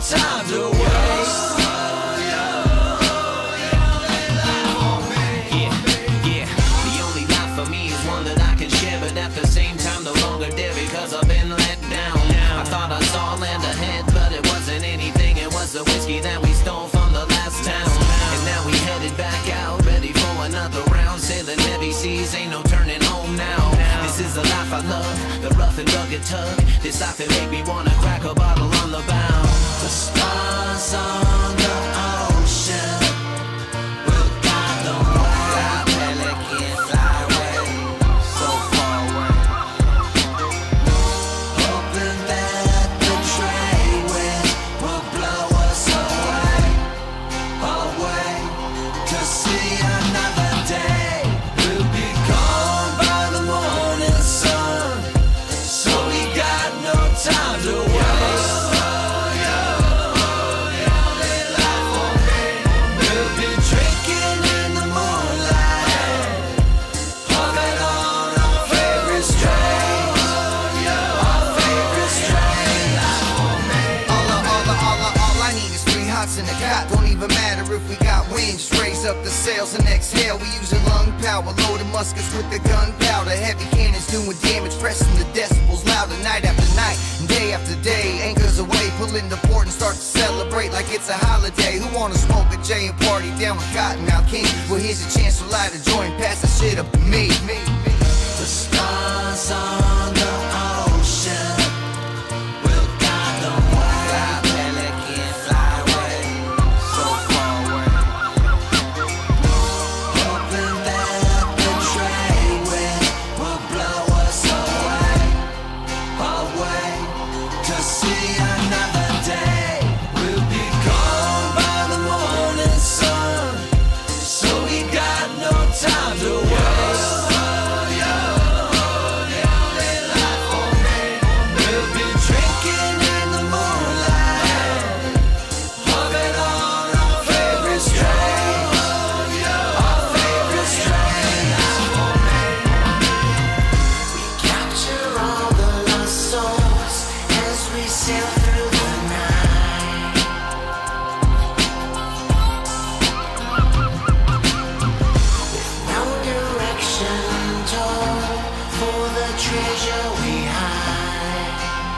time to waste. The only life for me is one that I can share, but at the same time no longer there because I've been let down. I thought I saw land ahead, but it wasn't anything. It was the whiskey that we stole from the last town. And now we headed back out, ready for another round. Sailing heavy seas, ain't no turning home now. This is the life I love, the rough and rugged tug. This life that make me wanna crack a bottle on the bow. The stars on the ocean will guide the way. Our pelican fly away, so far away, hoping that the trade wind will blow us away, away, to see another day. We'll be gone by the morning sun, so we got no time to waste. We'll be drinking in the moonlight, hugging on our favorite strain, our favorite strain. All I need is 3 hots in the cot. Don't even matter if we got wind. Just raise up the sails and exhale. We using lung power, loaded muskets with the gunpowder. Heavy cannons doing damage, pressing the decibels louder night after night and day after day. Anchors away, pulling the port and start to celebrate like it's a holiday. Who wanna smoke a J and party down with Cottonmouth King? Well, here's a chance to light a joint, pass the shit up to me. The stars on the ocean will guide the way. Our pelican fly away, so far away, hoping that the trade wind will blow us away, away, to see another day. We'll be gone by the morning sun, so we got no time to waste. We'll be drinking in the moonlight, hugging on our favorite strain, our favorite strain. We capture all the lost souls as we sail through the night. With no direction told for the treasure we hide.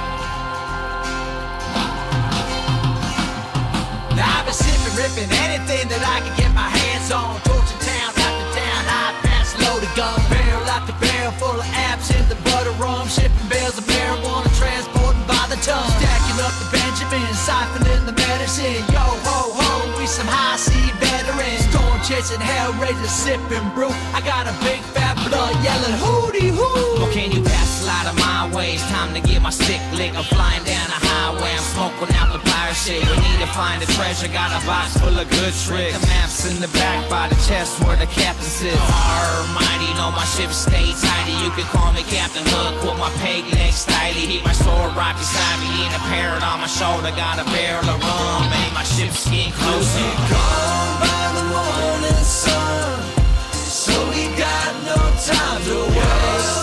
Now I've been sipping, ripping anything that I can get my hands on. Torching town after town, high pass, loaded gun, barrel after barrel full of absinthe and butter rum, shipping bales of marijuana, transporting by the ton, stacking up the Benjamins, siphoning the medicine. Yo ho ho, we some high sea veterans, storm chasing hellraisers, sipping brew. I got a big fat blood yelling hootie hoo. Well, can you pass a lot of my way? It's time to get my stick lick. I'm flying down the highway, I'm smoking out the pirate shit. We need to find a treasure, got a box full of good tricks. The maps in the back by the chest where the captain sits. Almighty, know my ship stay tidy. You can call me Captain Hook with my peg legs styly. Keep my sword right beside me in a parrot on my shoulder. Got a barrel of rum, made my ship skin closer. Gone by the morning sun, so we got no time to waste.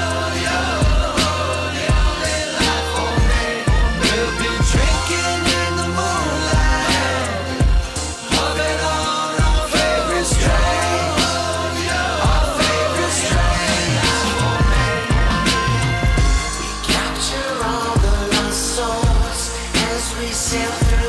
We'll be drinking in the moonlight, hugging on our favorite strain, our favorite strain. We capture all the lost souls as we sail through